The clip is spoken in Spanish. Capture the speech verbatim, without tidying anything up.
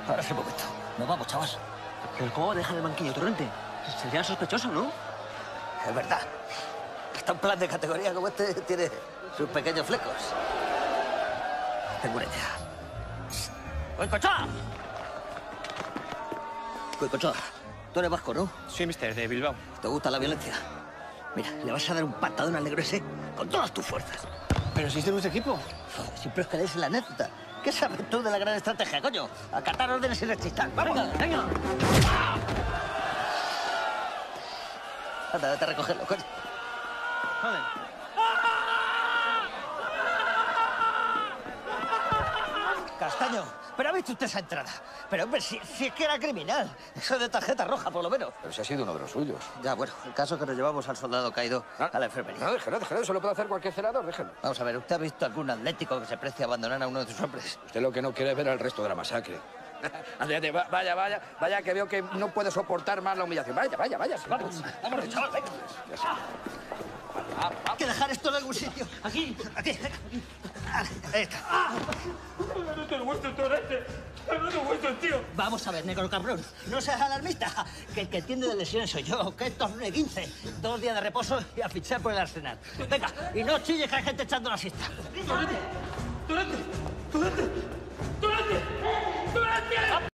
Ahora es el momento. Nos vamos, chaval. Pero ¿cómo deja el banquillo, Torrente? Sería sospechoso, ¿no? Es verdad. Hasta un plan de categoría como este tiene sus pequeños flecos. Tengo una idea. ¡Goicoechea! Goicoechea, tú eres vasco, ¿no? Sí, mister, de Bilbao. ¿Te gusta la violencia? Mira, le vas a dar un patadón al negro ese con todas tus fuerzas. Pero si es de nuestro equipo. Siempre os queréis en la anécdota. ¿Qué sabes tú de la gran estrategia, coño? Acatar órdenes y rechistar. ¡Vamos! Venga, venga. Anda, vete a recogerlo, coño. Joder. Castaño, ¿pero ha visto usted esa entrada? Pero, hombre, si, si es que era criminal. Eso de tarjeta roja, por lo menos. Pero si ha sido uno de los suyos. Ya, bueno, el caso es que nos llevamos al soldado caído Ah, a la enfermería. No, déjelo, déjelo. Eso lo puede hacer cualquier celador, déjelo. Vamos a ver, ¿usted ha visto algún atlético que se precie a abandonar a uno de sus hombres? Usted lo que no quiere es ver al resto de la masacre. Ande, va- vaya, vaya, vaya, que veo que no puede soportar más la humillación. Vaya, vaya, vaya. sí. Vamos, vamos, chaval, venga. Hay que dejar esto en algún sitio. Aquí, aquí, venga. Ahí está. No te lo vuestro, Torrente. No te lo vuestro, tío. Vamos a ver, negro cabrón. No seas alarmista. Que el que entiende de lesiones soy yo. Que esto es un E quince. Dos días de reposo y a fichar por el Arsenal. Venga, y no chilles que hay gente echando la siesta. Torrente, Torrente, Torrente.